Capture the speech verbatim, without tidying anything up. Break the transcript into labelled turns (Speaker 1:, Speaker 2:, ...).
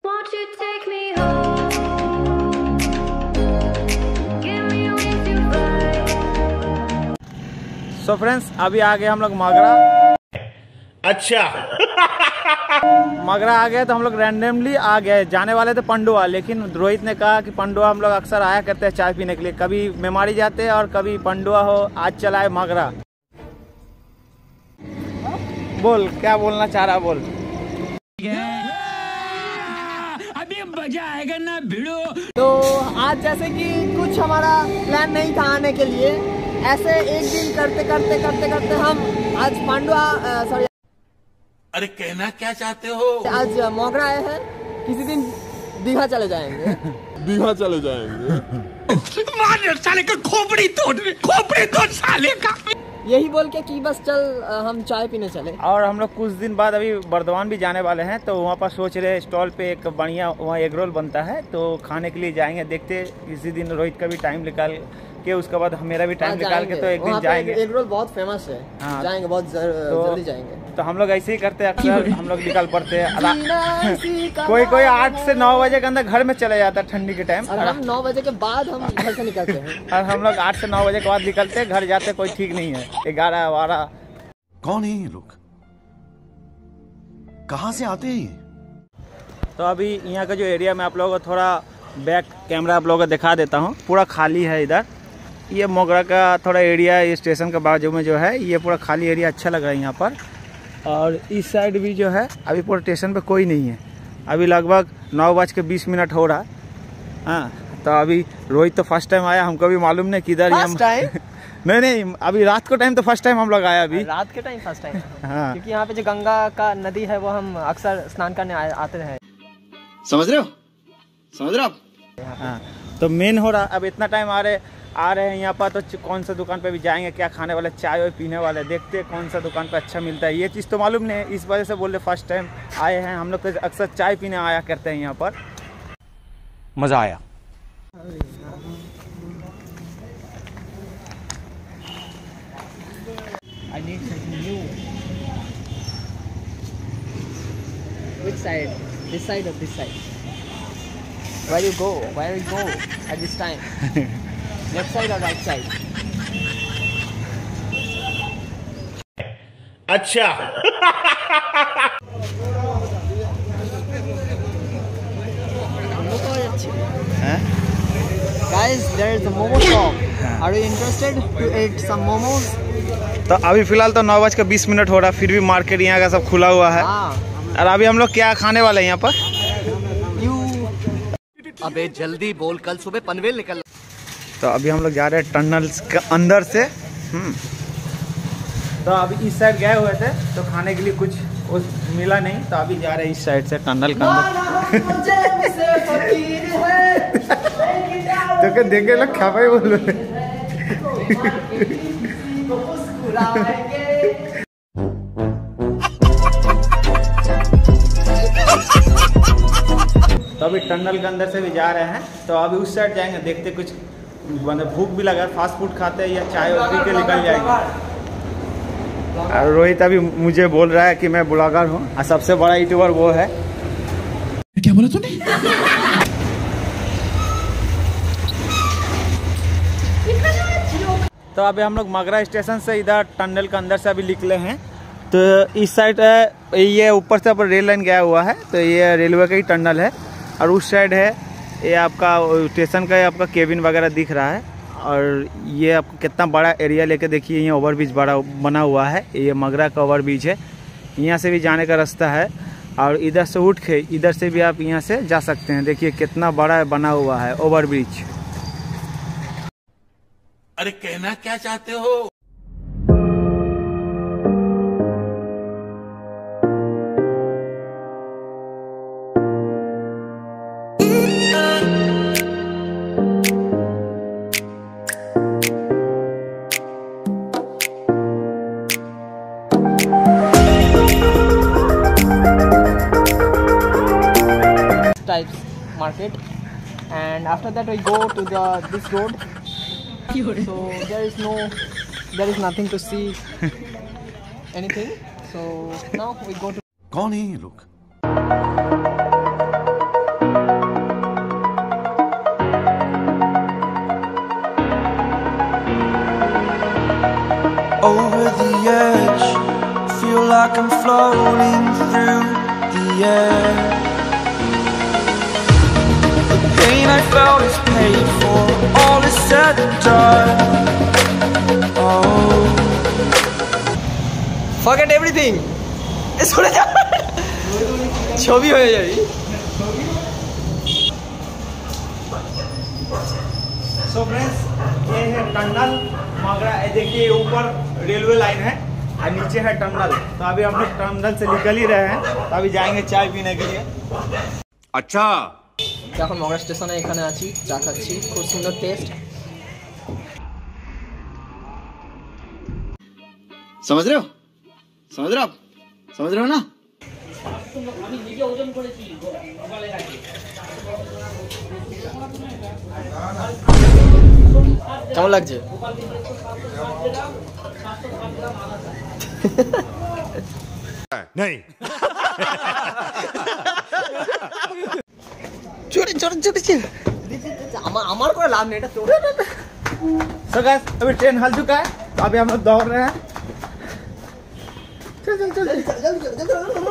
Speaker 1: Won't you take me home? Give me with your vibe.
Speaker 2: So friends अभी आ गए हम लोग मगरा।
Speaker 3: अच्छा
Speaker 2: मगरा आ गए तो हम लोग रैंडमली आ गए। जाने वाले थे पंडुआ, लेकिन रोहित ने कहा कि पंडुआ हम लोग अक्सर आया करते हैं चाय पीने के लिए, कभी मेमारी जाते हैं और कभी पंडुआ हो। आज चला है मगरा। बोल क्या बोलना चाह रहा, बोल।
Speaker 4: अभी मजा आएगा ना भिड़ो।
Speaker 5: तो आज जैसे कि कुछ हमारा प्लान नहीं था आने के लिए, ऐसे एक दिन करते करते करते करते हम आज पांडुआ सॉरी
Speaker 3: अरे कहना क्या चाहते हो?
Speaker 5: आज मोगरा आए हैं। किसी दिन दीघा चले जाएंगे।
Speaker 6: दीघा चले जाएंगे।
Speaker 4: मार साले का खोपड़ी तोड़, खोपड़ी तोड़ साले का।
Speaker 5: यही बोल के कि बस चल हम चाय पीने चले।
Speaker 2: और हम लोग कुछ दिन बाद अभी बर्दवान भी जाने वाले हैं, तो वहाँ पर सोच रहे स्टॉल पे एक बढ़िया वहाँ एग रोल बनता है, तो खाने के लिए जाएंगे। देखते किसी दिन रोहित का भी टाइम निकाल के, उसके बाद मेरा भी टाइम निकाल के तो एक दिन जाएंगे।
Speaker 5: एग रोल बहुत फेमस है। हाँ, जाएंगे, बहुत जर,
Speaker 2: तो,
Speaker 5: जल्दी जाएंगे।
Speaker 2: तो हम लोग ऐसे ही करते हैं अक्सर। हम लोग निकल पड़ते हैं कोई कोई आठ से नौ बजे के अंदर घर में चले जाता है ठंडी के टाइम,
Speaker 5: और हम नौ बजे के बाद हम घर से निकलते हैं।
Speaker 2: और हम लोग आठ से नौ बजे के बाद निकलते हैं, घर जाते कोई ठीक नहीं है। ग्यारह बारह।
Speaker 6: कौन है ये लोग? कहाँ से आते हैं?
Speaker 2: तो अभी यहाँ का जो एरिया में आप लोगों को थोड़ा बैक कैमरा आप लोगों को दिखा देता हूँ। पूरा खाली है इधर। ये मोगरा का थोड़ा एरिया, ये स्टेशन के बाजू में जो है ये पूरा खाली एरिया अच्छा लग रहा है यहाँ पर। और इस साइड भी जो है अभी पूरा स्टेशन पे कोई नहीं है। अभी लगभग नौ बज के बीस मिनट हो रहा है। हाँ, तो अभी रोहित तो फर्स्ट टाइम आया, हमको भी मालूम नहीं किधर ही हम नहीं नहीं अभी रात को टाइम तो फर्स्ट टाइम हम लोग आया। अभी
Speaker 5: रात के टाइम फर्स्ट टाइम।
Speaker 2: हाँ,
Speaker 5: क्योंकि यहाँ पे जो गंगा का नदी है वो हम अक्सर स्नान करने आ, आते हैं।
Speaker 6: समझ रहे हो? समझ रहे हो?
Speaker 2: हाँ, तो मेन हो रहा। अब इतना टाइम आ रहे आ रहे हैं यहाँ पर, तो कौन सा दुकान पे भी जाएंगे, क्या खाने वाले, चाय वाय पीने वाले, देखते हैं कौन सा दुकान पे अच्छा मिलता है। ये चीज़ तो मालूम नहीं है, इस वजह से बोल रहे फर्स्ट टाइम आए हैं। हम लोग तो अक्सर चाय पीने आया करते हैं यहाँ पर।
Speaker 4: मजा आया।
Speaker 5: I need something new. Which side? This side or this side? Where you go? Where you go at this time? Left side or right side?
Speaker 3: अच्छा
Speaker 5: Guys, there is a momo shop. Are you interested to eat some momos?
Speaker 2: तो अभी फिलहाल तो नौ बज के बीस minute हो रहा है, फिर भी मार्केट यहाँ का सब खुला हुआ है।
Speaker 5: हाँ।
Speaker 2: और अभी हम लोग क्या खाने वाले हैं यहाँ पर?
Speaker 5: You
Speaker 4: अबे जल्दी बोल, कल सुबह पनवेल निकल।
Speaker 2: तो अभी हम लोग जा रहे हैं टनल के अंदर से। हम्म तो अभी इस साइड गए हुए थे तो खाने के लिए कुछ उस मिला नहीं, तो अभी जा रहे हैं इस साइड से टनल के अंदर। तो क्या देखे लोग खा पाए बोल रहे। तो अभी टनल के अंदर से भी जा रहे हैं, तो अभी उस साइड जाएंगे। देखते कुछ मतलब भूख भी लगा, फास्ट फूड खाते हैं या चाय पी के निकल जाएंगे। और रोहित अभी मुझे बोल रहा है कि मैं ब्लॉगर हूँ और सबसे बड़ा यूट्यूबर वो है।
Speaker 4: क्या बोला तूने?
Speaker 2: तो अभी हम लोग मगरा स्टेशन से इधर टनल के अंदर से अभी निकले हैं। तो इस साइड है, ये ऊपर से रेल लाइन गया हुआ है, तो ये रेलवे का ही टनल है। और उस साइड है ये आपका स्टेशन का आपका केबिन वगैरह दिख रहा है। और ये आपको कितना बड़ा एरिया लेके देखिए, यहाँ ओवरब्रिज बड़ा बना हुआ है। ये मगरा का ओवरब्रिज है, यहाँ से भी जाने का रास्ता है। और इधर से उठ के इधर से भी आप यहाँ से जा सकते हैं। देखिए कितना बड़ा बना हुआ है ओवरब्रिज।
Speaker 3: अरे कहना क्या चाहते हो?
Speaker 5: types market, and after that we go to the this road. So there is no, there is nothing to see anything. So now we go to.
Speaker 6: कौन है ये लोग?
Speaker 7: like I'm floating through the air. The pain I felt is paid for, all is said and done. Oh,
Speaker 5: Forget everything. সরে যা ছবি হয়ে যাবে।
Speaker 2: So friends ये है टनल मगरा, देखिए ऊपर रेलवे लाइन है और नीचे है टनल। तो अभी हम लोग टनल से निकल ही रहे हैं, तो अभी जाएंगे चाय पीने के लिए।
Speaker 3: अच्छा
Speaker 5: এখন মগরা স্টেশনে এখানে আছি, চা খাচ্ছি, খুব সুন্দর টেস্ট।
Speaker 6: समझ रहे हो समझ रहे हो आप समझ रहे हो ना?
Speaker 5: কেমন লাগছে?
Speaker 3: नहीं
Speaker 5: চলে চলে চলে চলে আমার আমার করে লাভ নেই, এটা তোর।
Speaker 2: सो गाइस अभी ट्रेन हल चुका है, तो अभी हम लोग दौड़ रहे हैं। चल चल चल
Speaker 5: জলদি জলদি জলদি